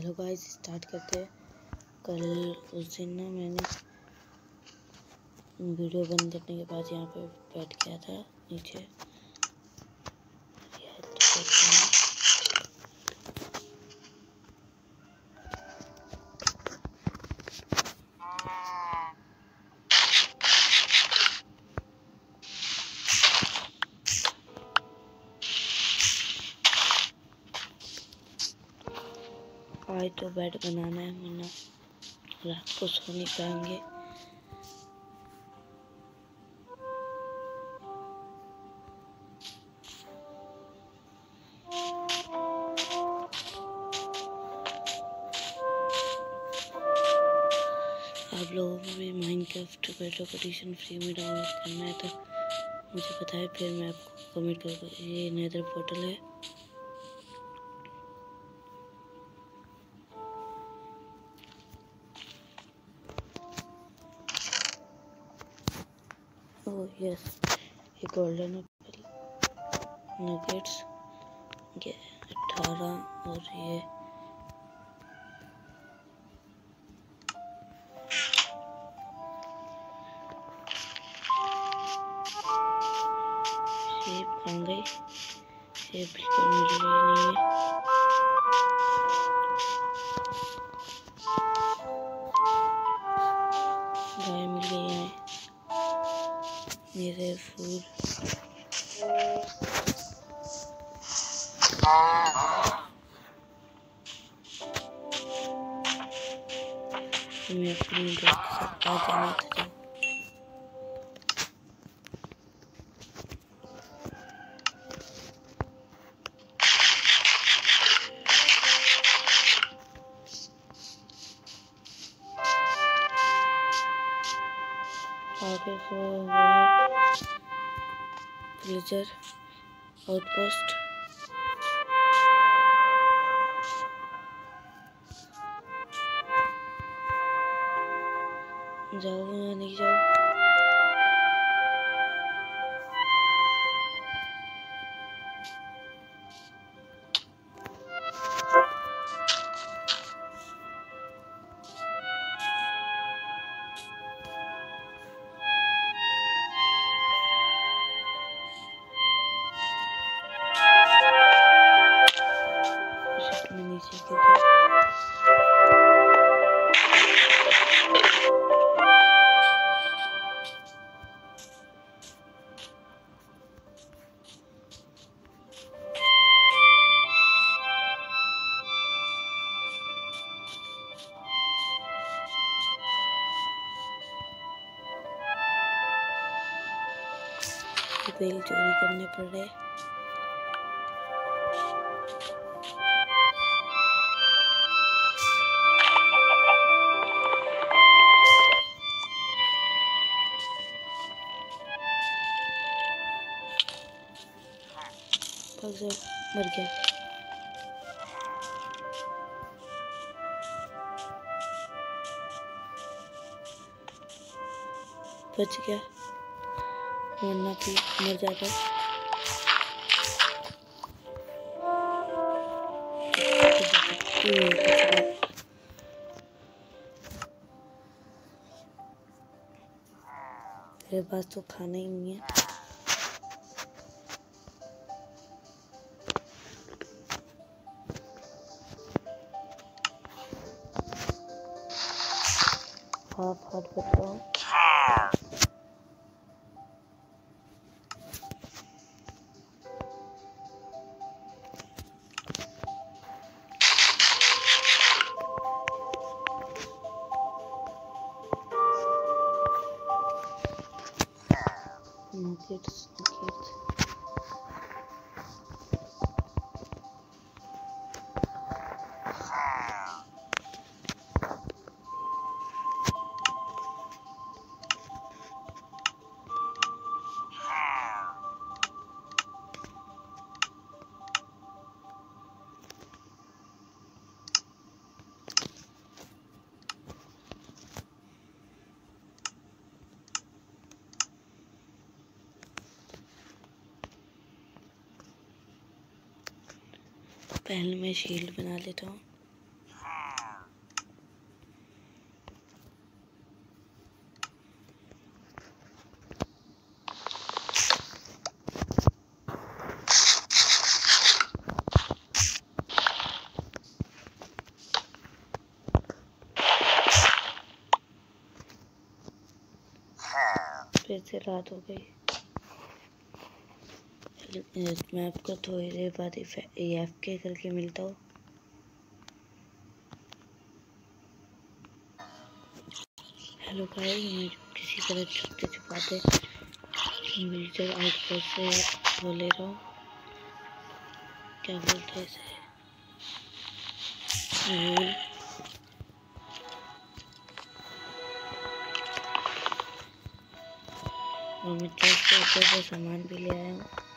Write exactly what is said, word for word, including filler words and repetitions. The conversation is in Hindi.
हेलो गाइस, स्टार्ट करते हैं। कल उस दिन ना मैंने वीडियो बंद करने के बाद यहाँ पे बैठ गया था नीचे। आज तो बेड बनाना है, वरना रात को सो नहीं पाएंगे। आप लोगों को भी माइनक्राफ्ट बेटा एडिशन फ्री में डाउनलोड करना है तो मुझे बताएं, फिर मैं आपको कमेंट करूँगा। ये नेदर पोर्टल है। ओह यस, ये गोल्डन एप्पल नगेट्स ये अठारह और ये सेब कहाँ गई? सेब बिल्कुल मिल रही नहीं है। गाय मिल गई है। मेरे फूल मैं अपनी दोस्त के साथ आ जाना था। आगे से विलेजर आउटपोस्ट जाओ या नहीं जाओ। में नीचे क्योंकि बेल चोरी करने पड़ रहे। मर गया। बच गया, वरना भी मर जाता। मेरे पास तो खाना ही नहीं है। हाथ हाथ बचाओ। Nuggets, nuggets. पहले मैं शील्ड बना लेता हूँ। फिर से रात हो गई। मैं आपको थोड़ी देर बाद एफ के करके मिलता हूँ। हेलो गाइस, मैं किसी तरह छुपते छुपाते मिलकर आउटपोस्ट से वो ले रहा हूँ, क्या बोलते हैं इसे, वूल। और मैं चर्च से ऊपर से सामान भी ले आया हूँ।